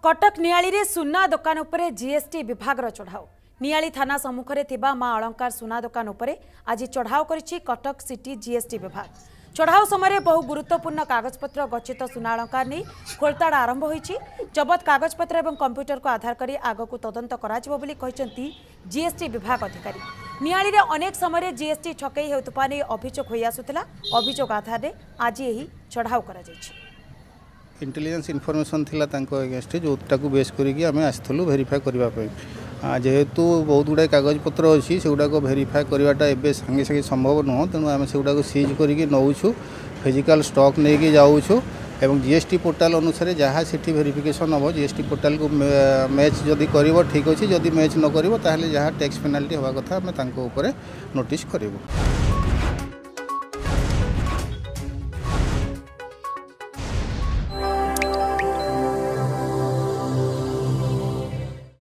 कटक नियाली रे सुना दुकान उपरे जीएसटी विभाग चढ़ाऊ नियाली थाना सम्मुखें थिबा मां अलंकार सुना दुकान उपरे आज चढ़ाऊ करिछि कटक सिटी जीएसटी विभाग। चढ़ाऊ समय बहु गुरुत्वपूर्ण कागजपत्र गच्छित सुना अलंकार नहीं खोलताड़ आरंभ होइछि। जबत कागजपत्र और कंप्यूटर को आधार करी आगकू तदंत कराजिबो बोली कहिसंती जीएसटी विभाग अधिकारी। नियाली रे अनेक समय जीएसटी ठकई हेउतपा नै अभियोग होई आसुतला। अभियोग आधार रे आज एही चढ़ाऊ करा जायछि। इंटेलिजेंस इनफॉरमेशन थिला तांको अगेंस्ट जोटा को बेस करिक आम आसलु भेरीफाए करने जेहेतु बहुत गुड़ाए कागजपत्र अच्छी से गुड़ाक भेरीफाए करवाटा एवं सागे सागे संभव नुह तेणु आम से गुड़ाक सीज करके नौछु फिजिकल स्टॉक नहीं जाऊँ एवं जीएसटी पोर्टाल अनुसार जहाँ से वेरिफिकेशन हम जीएसटी पोर्टाल को मैच जदि कर ठीक अच्छे जदि मैच न कर जहाँ टैक्स पेनाल्टी हवा कथा आम नोटिस करूँ।